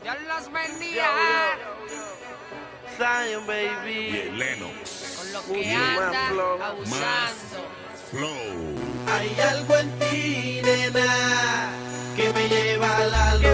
Dios los bendiga. Zion, baby. Bien, Lennox. Con lo Mucho que más anda flow. abusando. Flow. Hay algo en ti, nena, que me lleva a la locura. A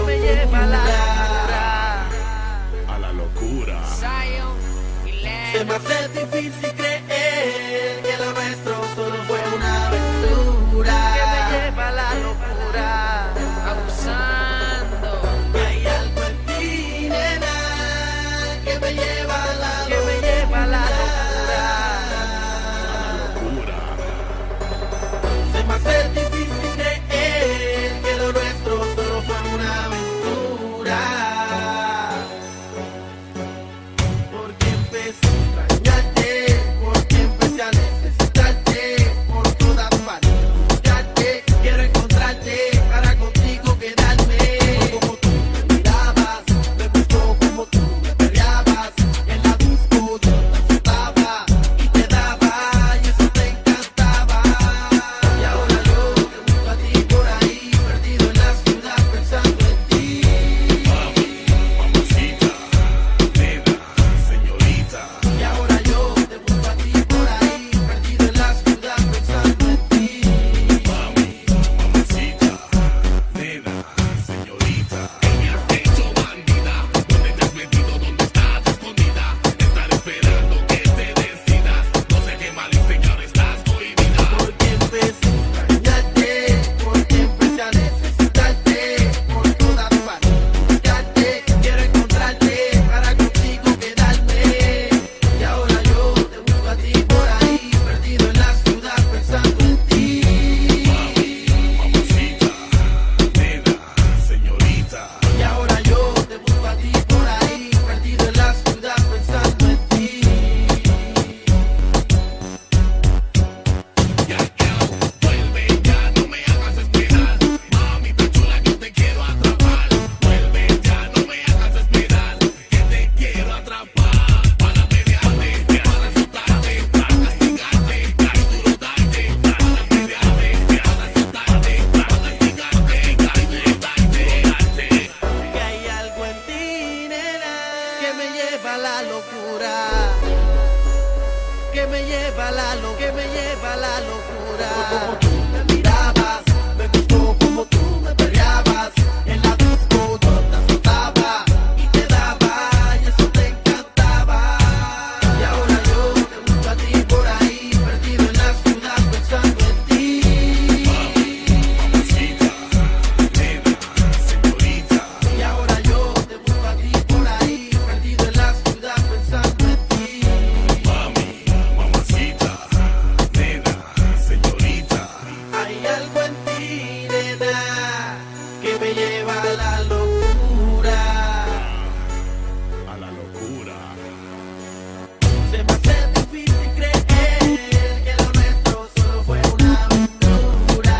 la locura. Zion y Se me Lennox. hace difícil creer que lo nuestro solo fue una aventura. Que me lleva a la locura. Abusando. Hay algo en ti, nena, que me lleva a la locura. Locura. Se me hace difícil creer que lo nuestro solo fue una aventura. Porque empecé a extrañarte, porque empecé a necesitarte por todas partes. Buscarte, quiero encontrarte para contigo quedarme. Como tú me mirabas, me gustó como tú me peleabas. En la disco yo te asustaba y te daba y eso te encantaba. Y ahora yo te busco a ti por ahí, perdido en la ciudad pensando en ti. Mamacita. Nena. Señorita. Y ahora yo te busco a ti por ahí, perdido en la ciudad pensando en ti. Mamacita. Nena. Señorita. ¿Qué me has hecho, bandida? ¿Dónde te has metido? ¿Dónde estás escondida? Estar esperando que te decidas. No sé qué mal hice que ahora estás prohibida. Porque empecé a extrañarte, porque empecé a necesitarte por todas partes. Buscarte, quiero encontrarte para contigo quedarme. Y ahora yo te busco a ti por ahí, perdido en la ciudad pensando en ti. Mamacita. Nena. Señorita. Y ahora yo te busco a ti por ahí, perdido en la ciudad pensando en ti. Ya, vuelve ya, no me hagas esperar. Mamita chula, que te quiero atrapar. Vuelve ya, no me hagas esperar. Que te quiero atrapar. Para pelearte, para asustarte, para castigarte, caer duro darte. Para pelearte, para asustarte, para castigarte, caer duro darte. Que hay algo en ti, nena, que me lleva a la locura. Que me lleva a la locura. Que me lleva a la locura. Como tú me mirabas, me gustó como tú me peleabas. En la disco yo te azotaba y te daba y eso te encantaba. Y ahora yo te busco a ti por ahí, perdido en la ciudad pensando en ti. Mamacita, nena, señorita. Y ahora yo te busco a ti por ahí, perdido en la ciudad pensando en ti. Mamacita, nena, señorita. Hay algo en ti, nena, que me lleva a la locura. A la locura. Se me hace difícil creer que lo nuestro solo fue una aventura.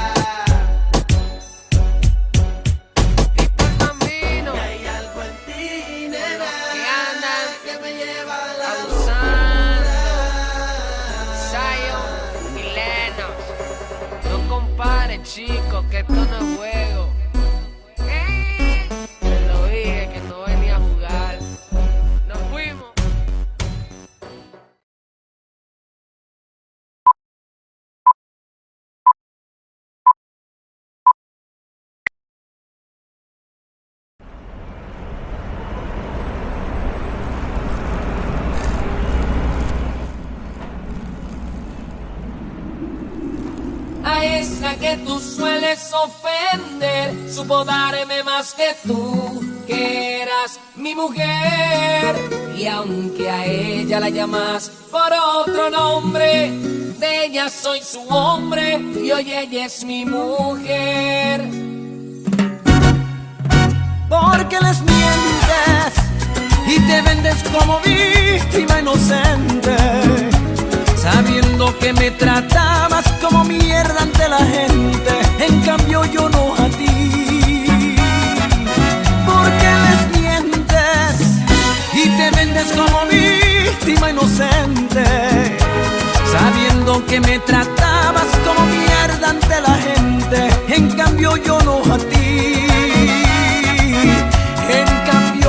Y por camino. Y hay algo en ti, nena, que andan que me lleva a la abusando. locura. Zion y Lennox. No compares, chicos, que esto no es juego. Te lo dije que no venía a jugar. Nos fuimos. A esa que tú sueles ofender, supo darme más que tú, que eras mi mujer. Y aunque a ella la llamas por otro nombre, de ella soy su hombre y hoy ella es mi mujer. Porque les mientes y te vendes como víctima inocente, sabiendo que me tratabas como mierda ante la gente, en cambio yo no a ti. Porque les mientes y te vendes como víctima inocente, sabiendo que me tratabas como mierda ante la gente, en cambio yo no a ti. En cambio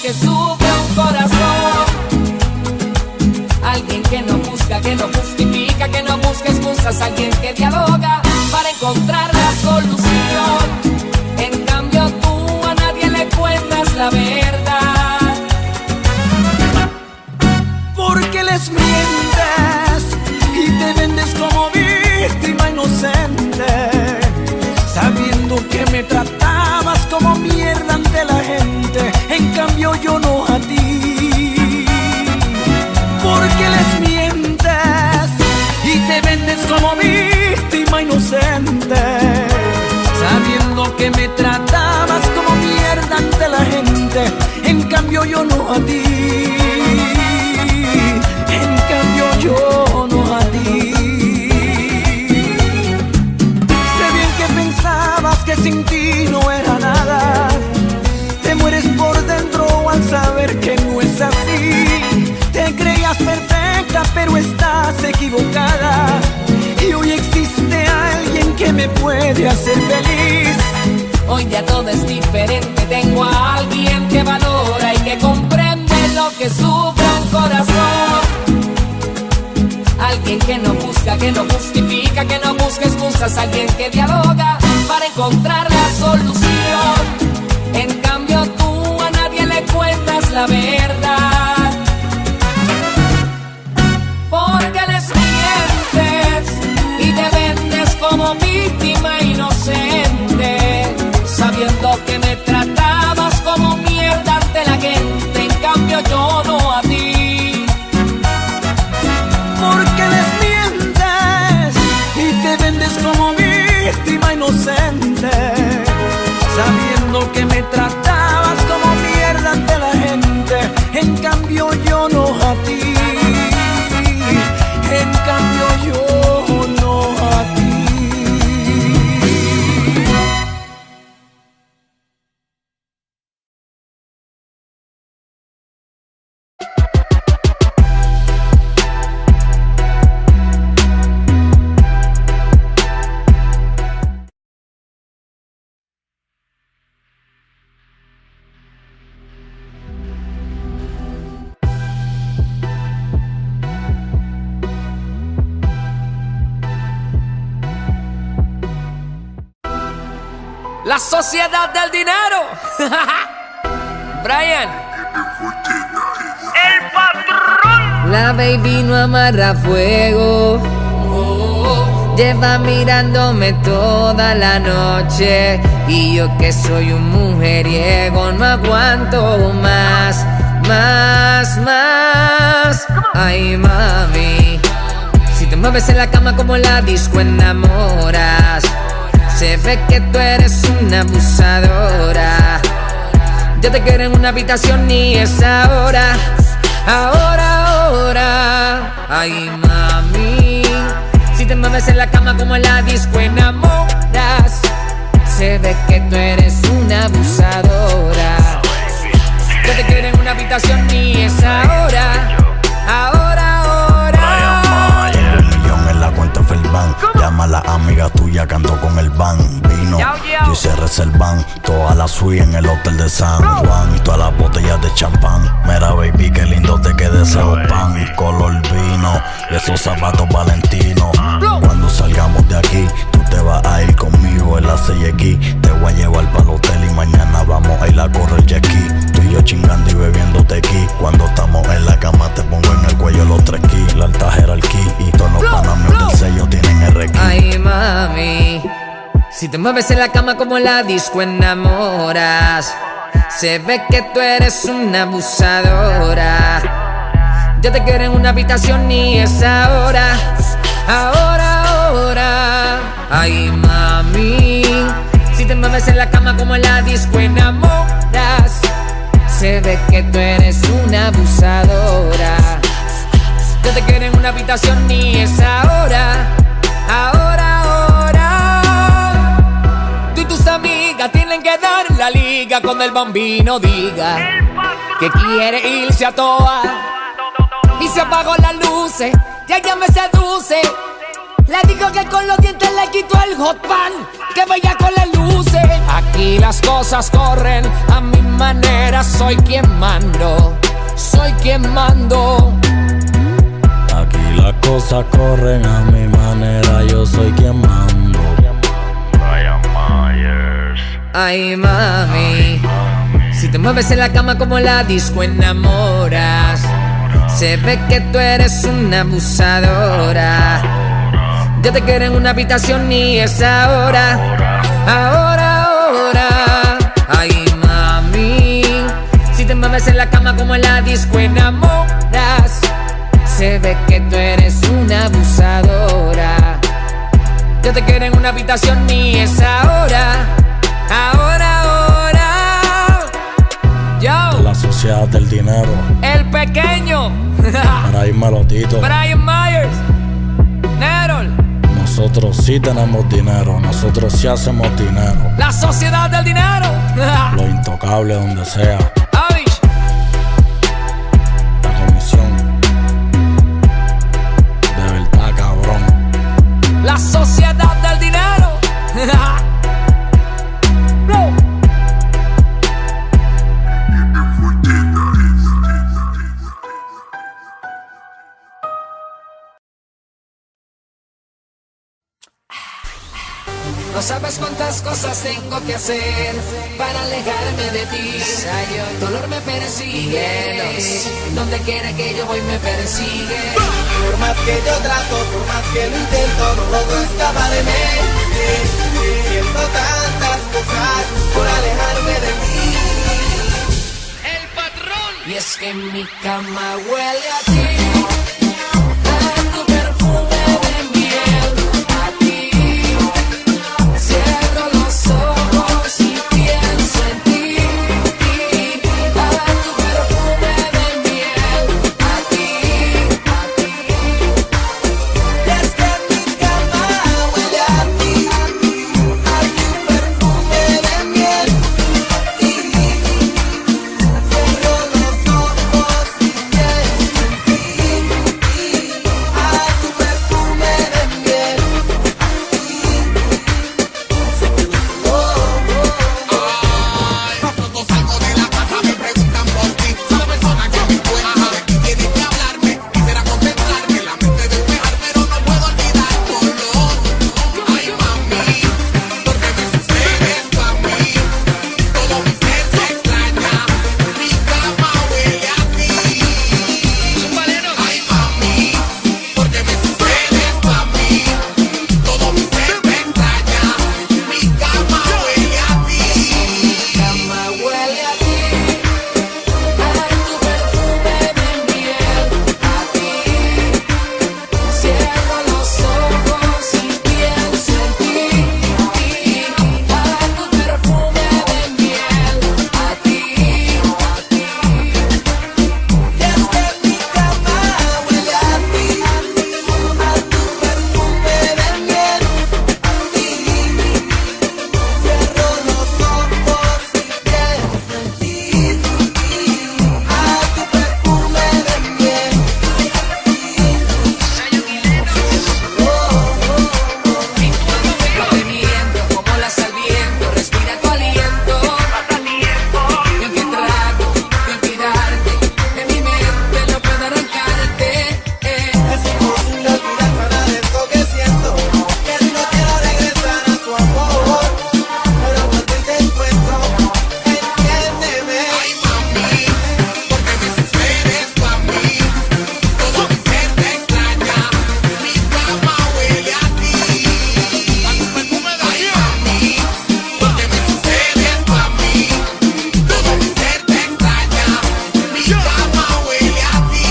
que sufre un corazón. Alguien que no busca, que no justifica, que no busca excusas. Alguien que dialoga para encontrar la solución. En cambio tú a nadie le cuentas la verdad. Porque les mientes y te vendes como víctima inocente, sabiendo que me tratabas como mierda ante la gente. En cambio yo no a ti. Porque les mientes y te vendes como víctima inocente, sabiendo que me tratabas como mierda ante la gente. En cambio yo no a ti. En cambio yo no a ti. Sé bien que pensabas que sin ti no era nada. Te mueres por dentro al saber que no es así. Te creías perfecta pero estás equivocada. Y hoy existe alguien que me puede hacer feliz. Hoy ya todo es diferente. Tengo a alguien que valora y que comprende lo que sufre un corazón. Alguien que no busca, que no justifica, que no busca excusas. Alguien que dialoga para encontrar la solución. En cambio tú a nadie le cuentas la verdad. Porque les mientes y te vendes como víctima inocente, sabiendo que me tratabas como mierda ante la gente. En cambio yo no a ti. Porque les mientes y te vendes como víctima inocente, sabiendo que me tratabas como mierda ante la gente. En cambio yo no a ti. En cambio yo no a ti. La sociedad del dinero. Brian. El patrón. La baby no amarra fuego. Lleva mirándome toda la noche. Y yo que soy un mujeriego no aguanto más. Ay mami, si te mueves en la cama como la disco enamoras. Se ve que tú eres una abusadora. Yo te quiero en una habitación y es ahora. Ay mami, si te mueves en la cama como en la disco enamoras. Se ve que tú eres una abusadora. Yo te quiero en una habitación y es ahora. La cuenta Felban, llama a la amiga tuya que ando con el van. Vino y se reservan toda la suite en el hotel de San Juan. Todas las botellas de champán. Mira baby, qué lindo te queda ese pan. Color vino y esos zapatos Valentino. Cuando salgamos de aquí, tú te vas a ir conmigo en la CX. Te voy a llevar para el hotel y mañana vamos a ir a correr jet ski. Tú y yo chingando y bebiendo tequila. Cuando estamos en la cama te pongo en el cuello los 3 keys. La alta jerarquía y todos los panamios del sello tienen RQ. Ay mami, si te mueves en la cama como en la disco enamoras. Se ve que tú eres una abusadora. Yo te quiero en una habitación y es ahora. Ay mami, si te mueves en la cama como en la disco enamoras. Se ve que tú eres una abusadora. Yo te quiero en una habitación y es ahora. Tú y tus amigas tienen que dar la liga cuando el bambino diga que quiere irse a toa. Y se apagó las luces, ya ella me seduce. Le digo que con los dientes le quito el hot pan, que vaya con las luces. Aquí las cosas corren a mi manera soy quien mando, soy quien mando. Aquí las cosas corren a mi manera, yo soy quien mando. Brian Myers. Ay mami, si te mueves en la cama como la disco enamoras. Se ve que tú eres una abusadora. Yo te quiero en una habitación y es ahora, ahora, ahora. Ay mami, si te mueves en la cama como en la disco enamoras. Se ve que tú eres una abusadora. Yo te quiero en una habitación y es ahora, ahora, ahora. Yo, La sociedad del dinero. el pequeño. Para irme a Lotito. Brian Myers, Nerol, Nosotros sí tenemos dinero, nosotros sí hacemos dinero. la sociedad del dinero. Lo intocable donde sea. Avish, La comisión. De verdad, cabrón. la sociedad del dinero. Bro. No sabes cuántas cosas tengo que hacer para alejarme de ti. Dolor me persigue, donde quiera que yo voy me persigue. Por más que yo trato, por más que lo intento, no logro escapar de mí. Siento tantas cosas por alejarme de ti. El patrón. Y es que mi cama huele a ti, a tu perfume de miel, a ti. Cierro los ojos y pienso en ti, a tu perfume de miel, a ti, a ti. Y es que mi cama huele a ti, a tu perfume de miel. Cierro los ojos y pienso en ti, a tu perfume de miel. Cuando salgo de la casa me preguntan por ti. Soy la persona que me encuentro. De ti tienes que hablarme. Quisiera concentrarme en la mente despejar, pero no puedo olvidar tu olor. Ay, mami, porque me sucede esto a mí. Todo mi ser se extraña. Mi cama huele a ti. Ay, mami, porque me sucede esto a mí. Todo mi ser me extraña. Mi cama huele a ti. Cama huele a ti, a tu perfume de miel, a ti. Cierro los ojos y pienso en ti, a tu perfume de miel, a ti, a ti. Y es que mi cama huele a ti, a tu perfume de miel, a ti. Cierro los ojos y pienso en ti, a tu perfume de miel. No te miento, como la sal viento, respira tu aliento. Y aunque trato de olvidarte, de mi mente no puedo arrancarte. Es imposible olvidar nada de esto que siento, que no quiero regresar a tu amor, pero cuando te encuentro, entiéndeme. Ay, mami, porque me sucede esto a mí. Todo mi ser te extraña. Mi cama huele a ti. A tu perfume de miel. Ay, mami, porque me sucede esto a mí. Todo mi ser te extraña. Mi cama huele a ti.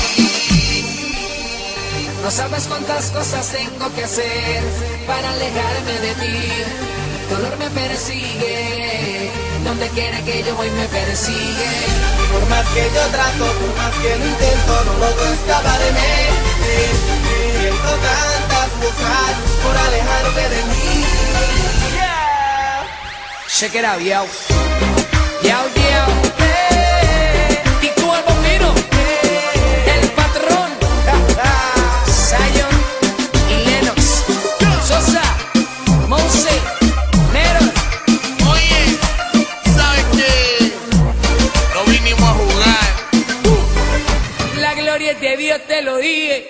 No sabes cuántas cosas tengo que hacer para alejarme de ti. Dolor me persigue, donde quiera que yo voy me persigue. Por más que yo trato, por más que lo intento, no logro escapar de mí. Siento tantas cosas por alejarme de mí. Check it out, yo. Yo, yo. Y tú al bombino. El patrón. Zion y Lennox. Sosa, Monse, Nero. Oye, ¿sabes qué? que te vi, yo te lo dije.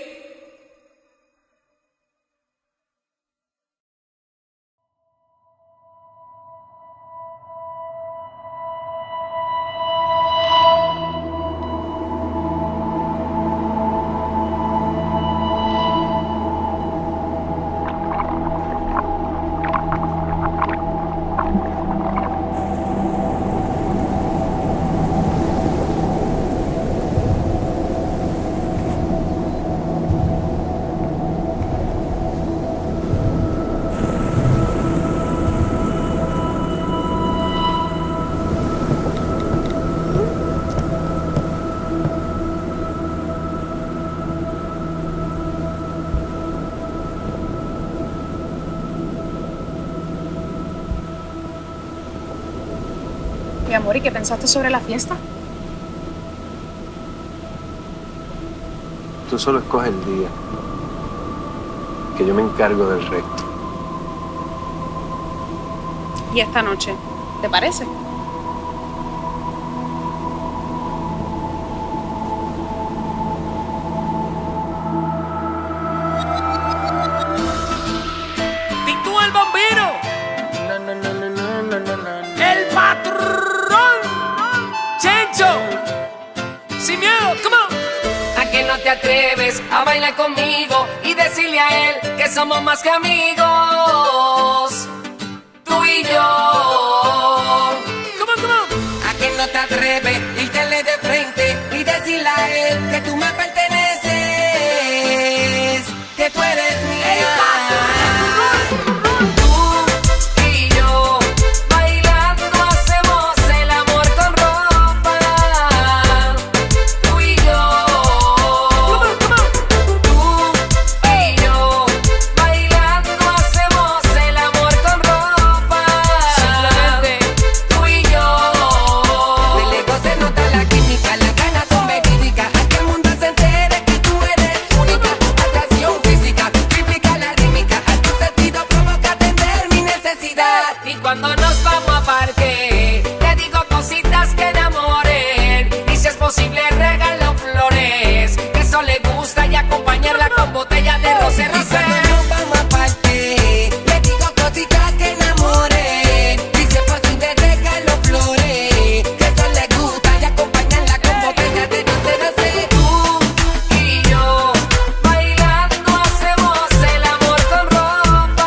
Mi amor, ¿y qué pensaste sobre la fiesta? Tú solo escoges el día, que yo me encargo del resto. ¿Y esta noche? ¿Te parece? ¡Titú el Bambino! ¡El patrón! ¡Chencho! ¡Sin miedo! ¡Come on! ¿A que no te atreves a bailar conmigo y decirle a él que somos más que amigos? Tú y yo. ¡Come on, come on! ¿A que no te atreves a irte de frente y decirle a él que tú me perteneces? Que tú eres mía. Y cuando nos vamos a parque, te digo cositas que enamoren. Y si es posible regalo flores, que eso le gusta, y acompañarla con botellas de rosé. Y cuando nos vamos a parque, te digo cositas que enamoren. Y si es posible regalo flores, que eso le gusta, y acompañarla con botellas de rosé. Tú y yo bailando hacemos el amor con ropa.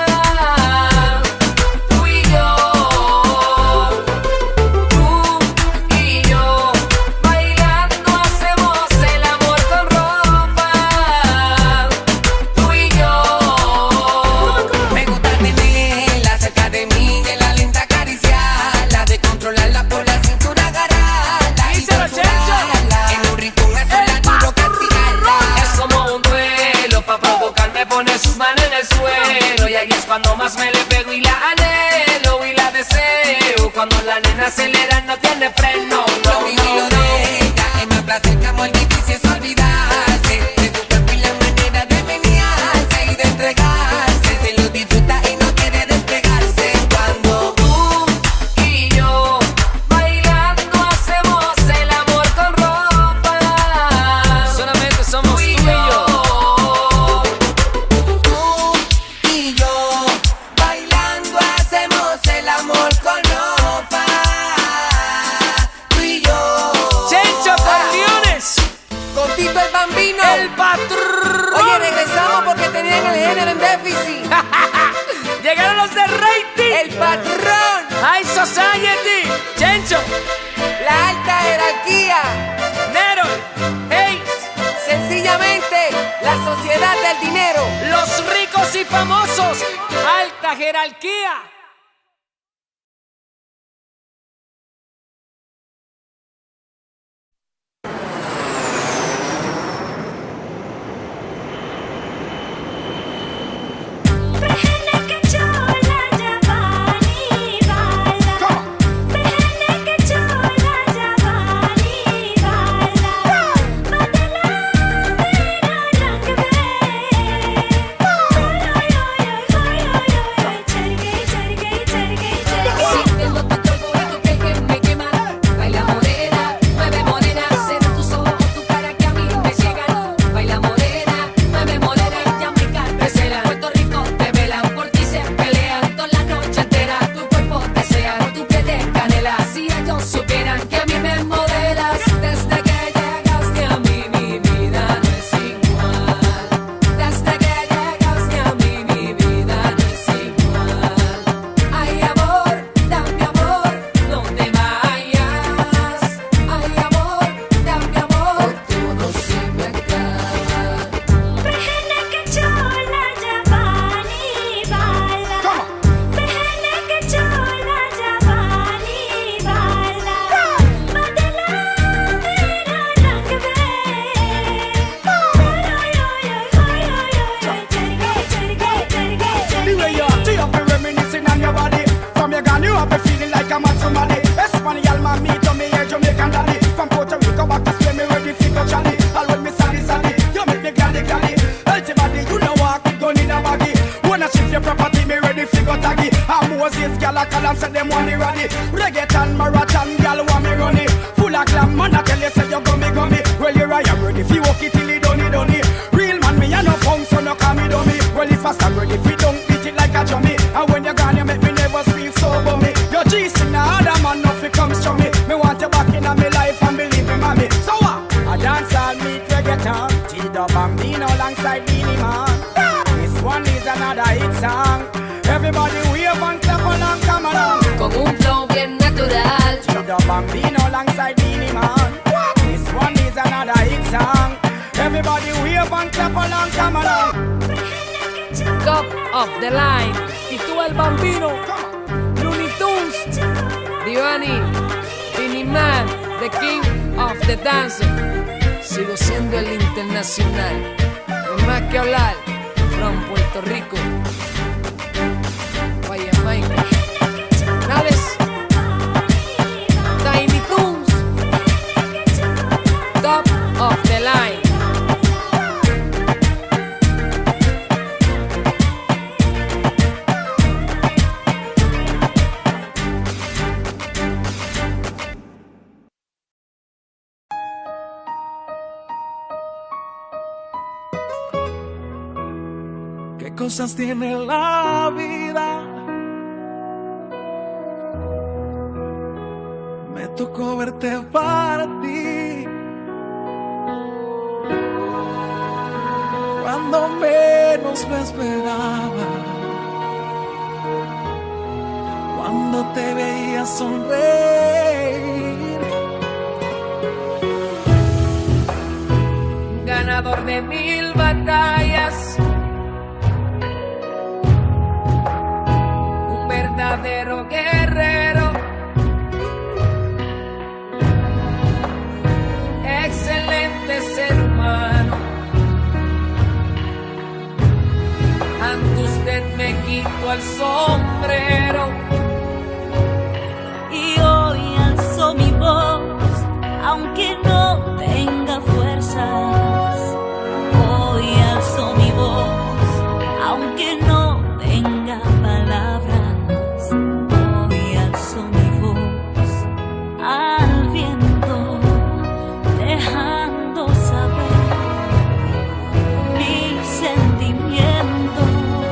Pone sus manos en el suelo y ahí es cuando más me le pego y la anhelo y la deseo. Cuando la nena acelera no tiene freno. Lo mío y lo de ella es más placer que amor, difícil es olvidarse de su cuerpo y la manera de menearse y de entregarse. Se lo disfruta y no quiere despegarse. Cuando tú y yo bailando hacemos el amor con ropa. Solamente somos tú y yo. El Bambino, el patrón. Oye, regresamos porque tenían el género en déficit. Llegaron los de rating. El patrón. High Society. Chencho. La alta jerarquía. Nero. Hayes. Sencillamente, la sociedad del dinero. Los ricos y famosos. Alta jerarquía. a mad somebody. Espanol man me to me here Jamaican daddy. From Puerto Rico back to Spain me ready fi go jolly. All when me saddy saddy, you make me gladdy gladdy. Ultimately you know walk with gun in a baggy. Wanna shift your property me ready fi go taggy. And Moses gyal a call and say them want me ready. Reggaeton marathon gyal want me run it. Full of glam man I tell you say you gummy gummy. Well you right I'm ready fi walk it till it done it done it. Real man me a no punk so no call me dummy. Well if I stand ready fi don't beat it like a drummy. And when you're gone you make me never feel so bummy. Your G-string now other man nothing comes from me. Me want you back in my life and believe me mommy. So what? I dance all meet reggaeton. G-Dub Bambino alongside Beanie Man. This one is another hit song. Everybody wave and clap along, come along. Con un flow bien natural. G-Dub Bambino alongside Beanie Man. This one is another hit song. Everybody wave and clap along, come along. Top of the line. Tito el Bambino. Looney Tunes. Divani. Beanie Man. The King of the Dancer. Sigo siendo el internacional. No hay más que hablar. From Puerto Rico. Vaya Jamaica. Nades. Tiny Toons. Top of the line. ¿Qué cosas tiene la vida? Me tocó verte partir cuando menos me esperaba, cuando te veía sonreír. Ganador de 1000 batallas, un verdadero guerrero, excelente ser humano. Ante usted me quito el sombrero y hoy alzo mi voz, aunque no tenga fuerzas. Hoy alzo mi voz, aunque no tenga palabras. Hoy alzo mi voz al viento, dejando saber mis sentimientos.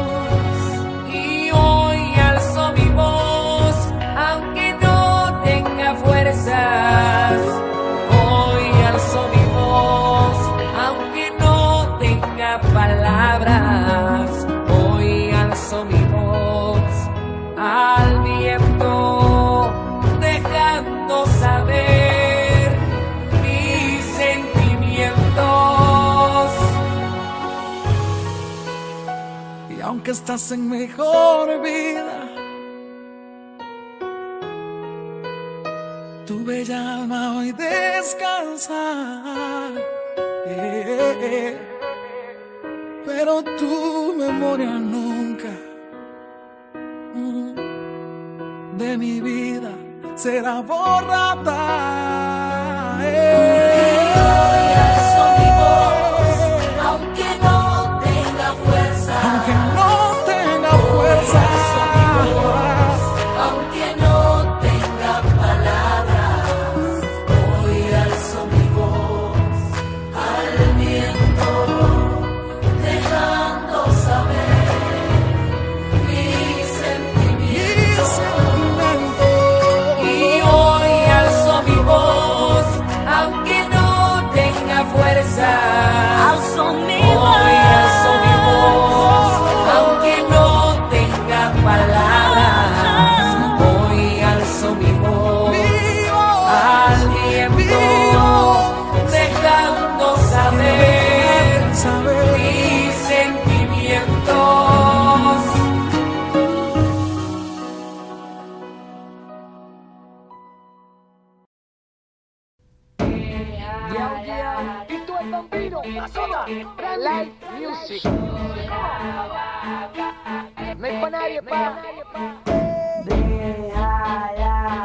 Y hoy alzo mi voz, aunque no tenga fuerzas. Hoy alzo mi voz, aunque no tenga palabras. Hoy alzo mi voz al viento, dejando saber mis sentimientos. Y aunque estás en mejor vida, tu bella alma hoy descansa. Pero tu memoria nunca de mi vida será borrada. Alzo mi voz, aunque no tenga fuerza. Aunque no tenga fuerza. Alzo mi voz, aunque no tenga palabras. Hoy alzo mi voz al viento, dejando saber mis sentimientos. Y hoy alzo mi voz, aunque no tenga fuerza. Alzo mi Hoy alzo mi voz, aunque no tenga palabras. Hoy alzo mi voz al viento, dejando saber mis sentimientos. Tito el Bambino, Azota, Live Music. No hay pa' nadie, pa. Deja ya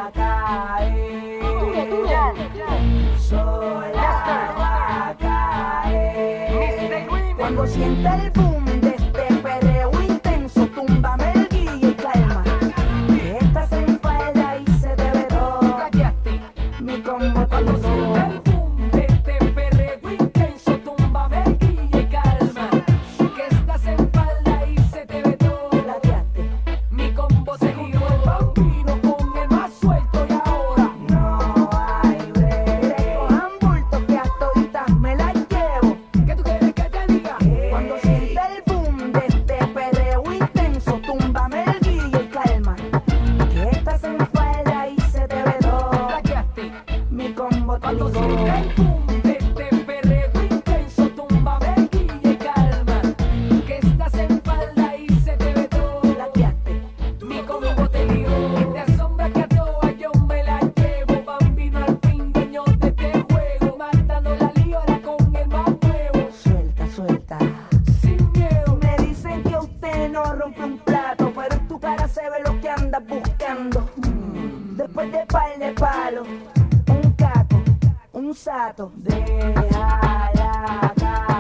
sola va a caer. Cuando sienta el boom de este perreo intenso, túmbame el guille y calma, que estás en falda y se te ve todo. Mi combo cuando sienta el boom de este perreo intenso, túmbame el guille y calma, que estás en falda y se te ve todo. Mi combo se jugó el bambino con el más suelto y ahora no hay break. Cojan bulto que a toditas me las llevo. ¿Qué tú quieres que te diga? Cuando sienta el boom de este perreo intenso, túmbame el guille y calma, que estás en falda y se te ve todo. Mi combo te ligó. Cuando sienta el boom de este perreo intenso, túmbame el guille y calma, que estás en falda y se te ve todo. Mi combo te ligó. Te asombra que a todas yo me la llevo. Bambino al fin, dueño de este juego, matando la liora con el más nuevo. Suelta, suelta, sin miedo. Me dicen que usted no rompe un plato, pero en tu cara se ve lo que andas buscando. Después de par de palos, un caco, un sato, déjala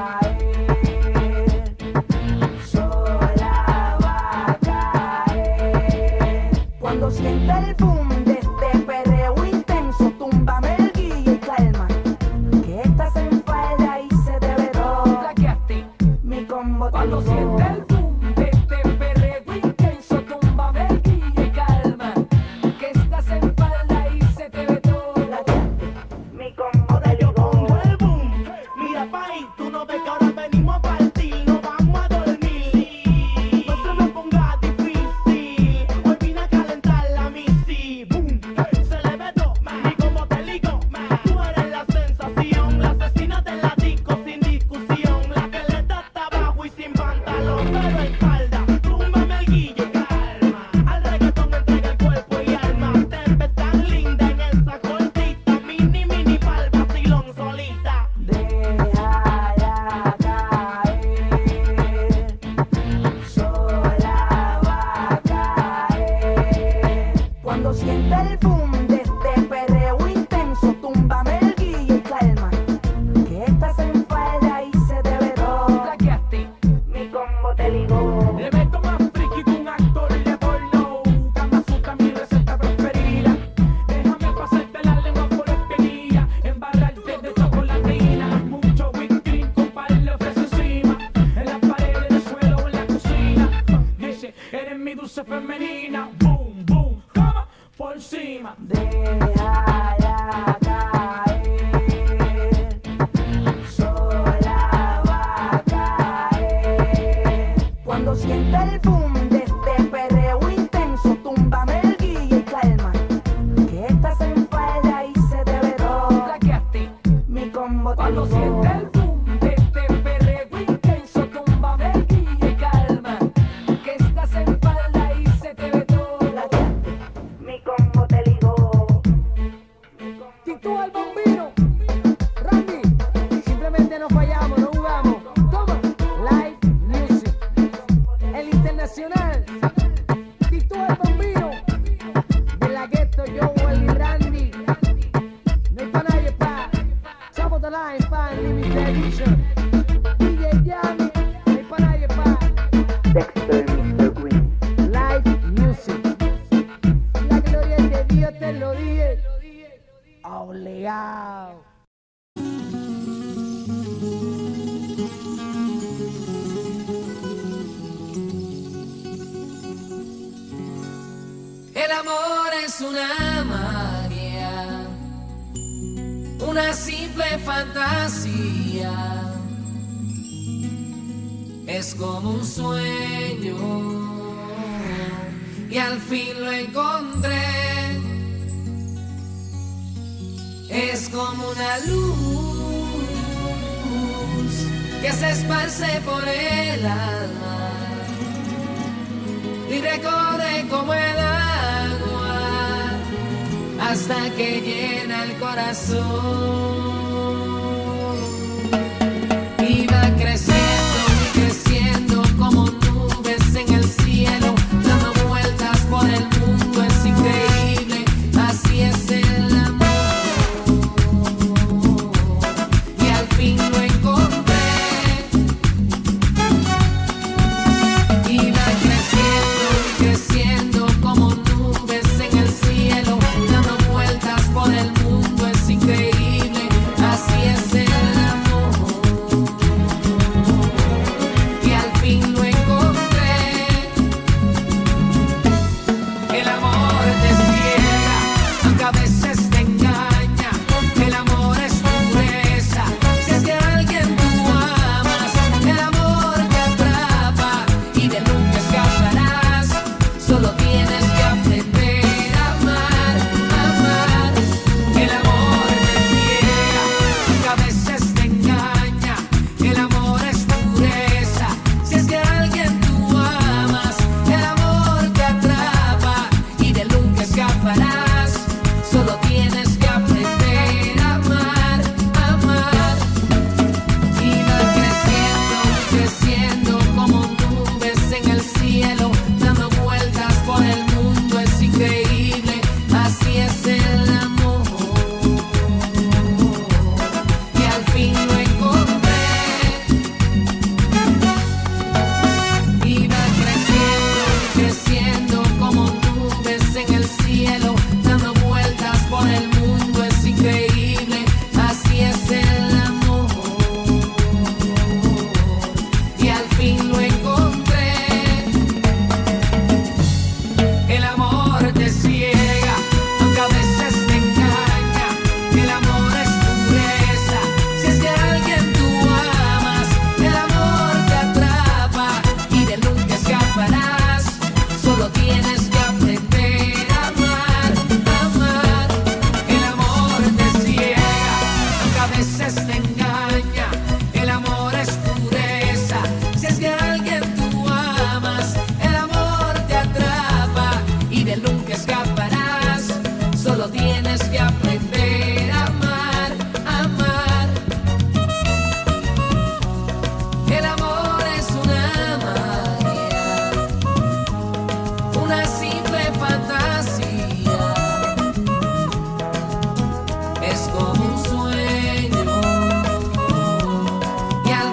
caer. Sola va a caer. Cuando sienta el boom de este perreo intenso, túmbame el guille y calma, que estás en falda y se te ve todo. Mi combo te ligó. Cuando sienta el boom de este perreo intenso, túmbame el guille y calma, que estás en falda y se te ve todo. Mi combo te ligó. El boom, mira país, tú no ves que ahora venimos a partir, no vamos a dormir. No se me ponga difícil, hoy vine a calentar la misi. Boom, se le ve todo, y como te ligo, tú eres la sensación, la asesina de la disco sin discusión, la que le da hasta abajo y sin pantalón, pero en falda, túmbame el guille, calma, al reggaetón entrega el cuerpo y alma, te ves tan linda en esa cortita, mini pa'l vacilón solita. Déjala caer. Sola va a caer. Cuando sienta el boom de este perreo intenso, túmbame el guille y calma, que estás en falda y se te ve todo. Mi combo te ligó. Le meto más friki que un actor de porno. Kama Sutra, mi receta preferida. Déjame pasarte la lengua por espinilla, embarrarte de chocolatina. Mucho whipped cream con par de fresa encima. En las paredes, en el suelo o en la cocina. Dice, eres mi dulce femenina. Boom, boom, cama por encima. Déjala caer. Sola va a caer. Cuando sienta el boom de este perreo intenso, túmbame el guille y calma, que estás en falda y se te ve todo. Mi combo te Cuando ligó. siente el boom de este perreo intenso, túmbame el guille y calma, que estás en falda y se te ve todo. Mi combo te ligó. Tito al bambino, Randy, simplemente no fallamos, no jugamos. Toma, live music, el internacional. Tito al bambino, de la gueto, yo, y Randy. No hay pa' nadie pa' Top of the line, fan, limited edition. DJ Yami, no hay pa' nadie pa' Dexter, Mr. Green. live music. La gloria de Dios te lo dije. Obligado. El amor es una magia, una simple fantasía. Es como un sueño y al fin lo encontré. Es como una luz que se esparce por el alma y recorre como el agua hasta que llena el corazón. Y va creciendo y creciendo como nubes en el cielo, dando vueltas por el mundo, es increíble, así es el amor.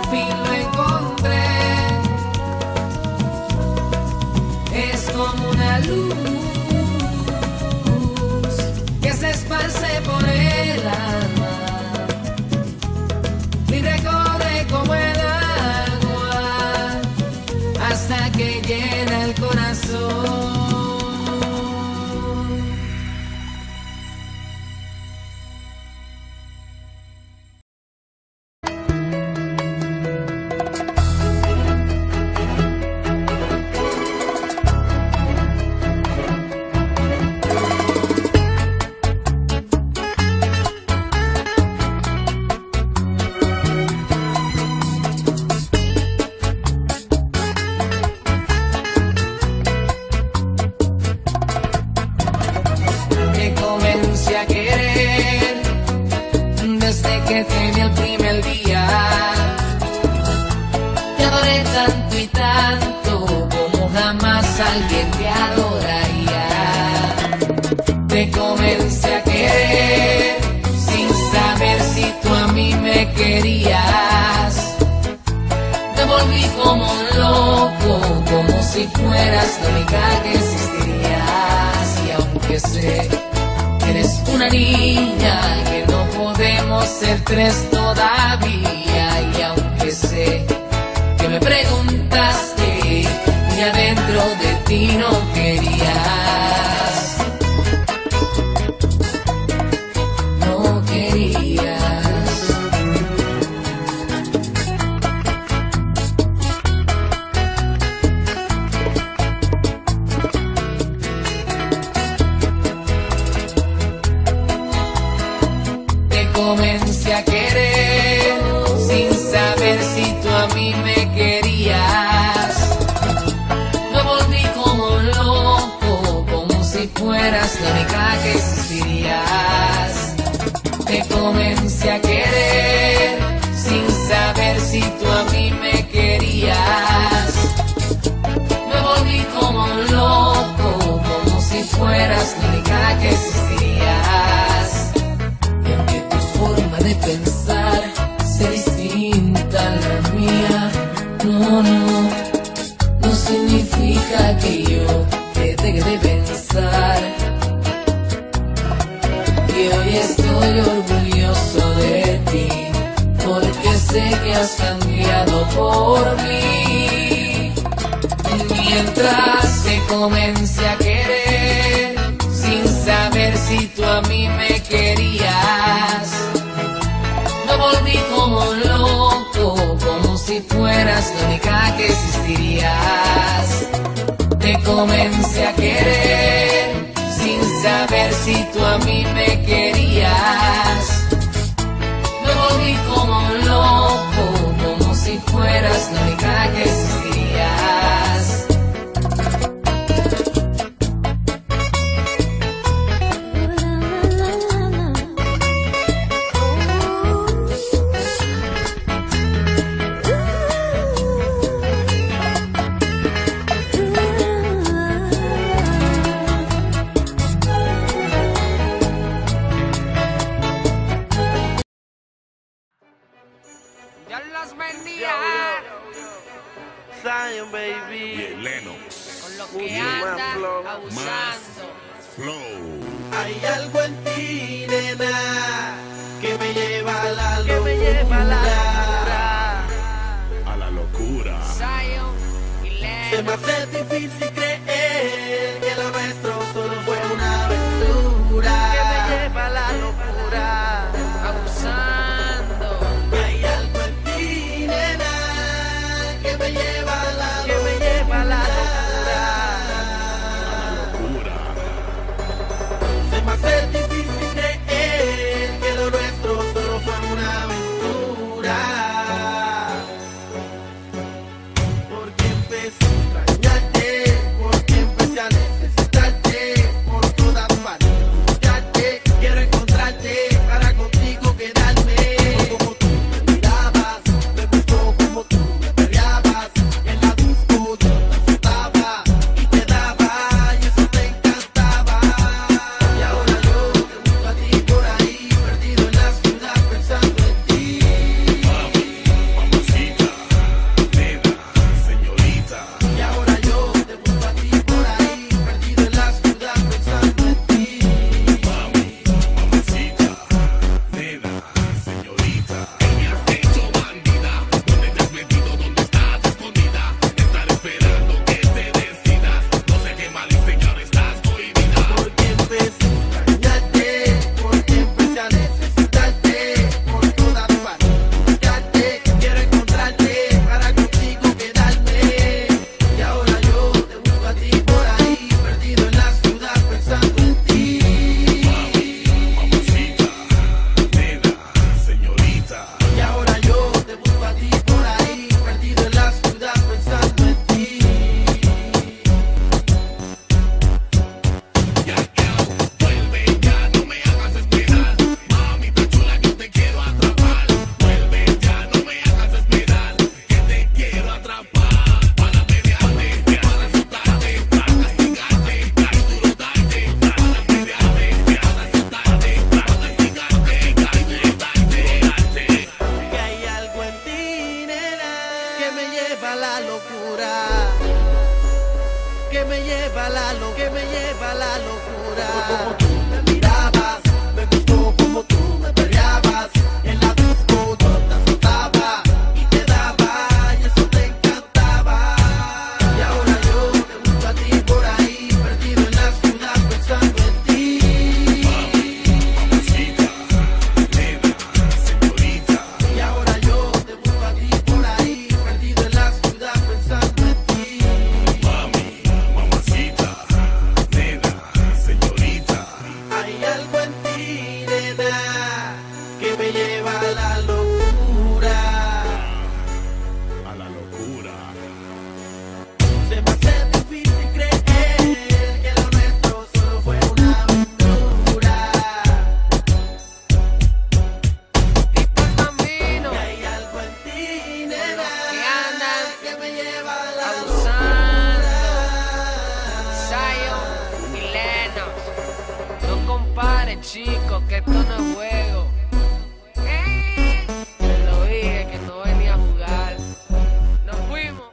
fin lo encontré. Es como una luz que se esparce por el alma y recorre como el agua hasta que llena el corazón. Alguien te adoraría. Te comencé a querer sin saber si tú a mí me querías. Me volví como un loco, como si fueras la única que existirías. Y aunque sé que eres una niña, que no podemos ser tres todavía, y aunque sé que me preguntaste y adentro de ti no querías, no querías. Te comencé a querer sin saber si tú a mí me querías. Fueras la única que existirías. Te comencé a querer sin saber si tú a mí me querías. Me volví como un loco, como si fueras la única que existirías. Y aunque tu forma de pensar sea distinta a la mía, no significa que yo deje de pensar. Y hoy estoy orgulloso de ti, porque sé que has cambiado por mí. Mientras te comencé a querer sin saber si tú a mí me querías. Me volví como un loco, como si fueras la única que existirías. Te comencé a querer sin saber si tú a mí me querías. Me volví como un loco, como si fueras la única que existirías. Zion, baby. Y Lennox. Con lo que anda abusando. Flow. Hay algo en ti, nena, que me lleva a la locura. A la locura. Zion y Se me hace difícil creer que lo nuestro solo fue una aventura. Que me lleva a la locura. abusando. Hay algo en ti, nena, que me lleva a la locura. Se me hace difícil creer que lo nuestro solo fue una aventura. Porque empecé a extrañar. la locura, que me lleva la locura. Como tú me mirabas, me gustó como tú me peleabas. En la disco yo te azotaba y te daba, y eso te encantaba. Y ahora yo te busco a ti por ahí, perdido en la ciudad pensando en ti. Mamacita, nena, señorita. Y ahora yo te busco a ti por ahí, perdido en la ciudad pensando en ti. Mami, mamacita, nena, señorita. Hay algo en ti, nena, que me lleva a la locura. A la locura. Se me hace difícil creer que lo nuestro solo fue una aventura. Y por bambino, Y hay algo en ti, nena, que andan que me lleva a la abusando. locura. Zion y Lennox, no compares, chicos, que esto no es juego. Te lo dije que no venía a jugar. Nos fuimos.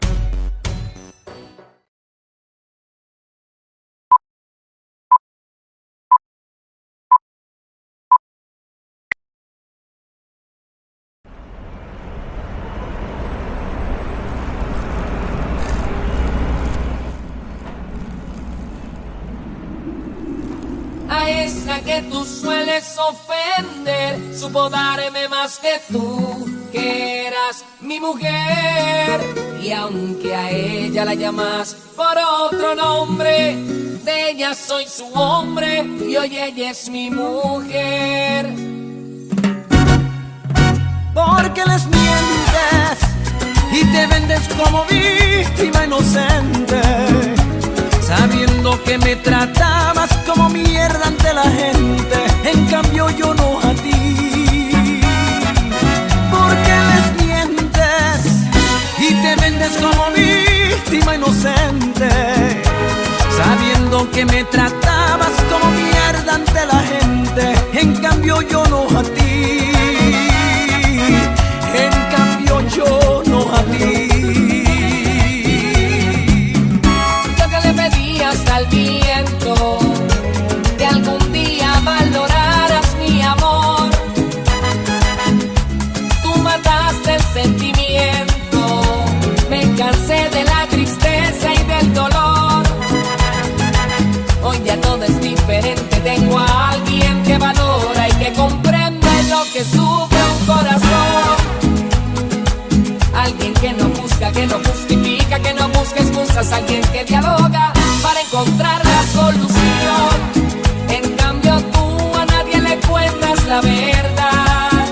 A esa que tú sueles ofender, supo darme más que tú, que eras mi mujer. Y aunque a ella la llamas por otro nombre, de ella soy su hombre y hoy ella es mi mujer. Porque les mientes y te vendes como víctima inocente, sabiendo que me tratabas como mierda ante la gente, en cambio yo no a ti. Porque les mientes y te vendes como víctima inocente, sabiendo que me tratabas como mierda ante la gente, en cambio yo no a ti. En cambio yo no a ti. Yo que le pedí hasta el viento que algún día valoraras mi amor. Tú mataste el sentimiento, me cansé de la tristeza y del dolor. Hoy ya todo es diferente, tengo a alguien que valora y que comprende lo que sufre un corazón. Alguien que no busca, que no justifica, que no busca excusas, alguien que dialoga para encontrar la solución. En cambio tú a nadie le cuentas la verdad.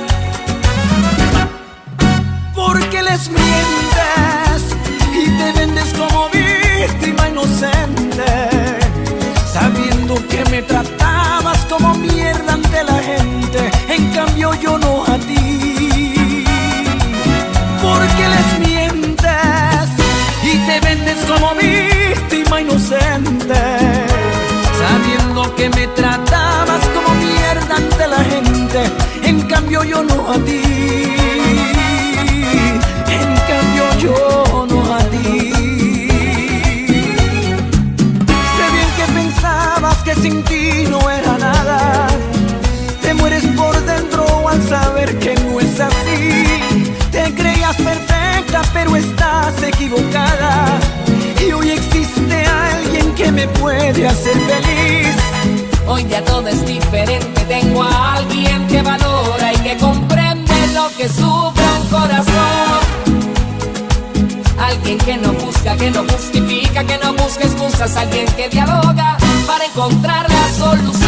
Porque les mientes y te vendes como víctima inocente, sabiendo que me tratabas como mierda ante la gente, en cambio yo no a ti. Porque les mientes y te vendes como víctima inocente, sabiendo que me tratabas como mierda ante la gente, en cambio yo no a ti. En cambio yo no a ti. Sé bien que pensabas que sin ti no era nada, te mueres por dentro al saber que no es así. Te creías perfecta pero estás equivocada, y hoy existe alguien que me puede hacer feliz. Hoy ya todo es diferente, tengo a alguien que valora y que comprende lo que sufre un corazón. Alguien que no busca, que no justifica, que no busca excusas, alguien que dialoga para encontrar la solución.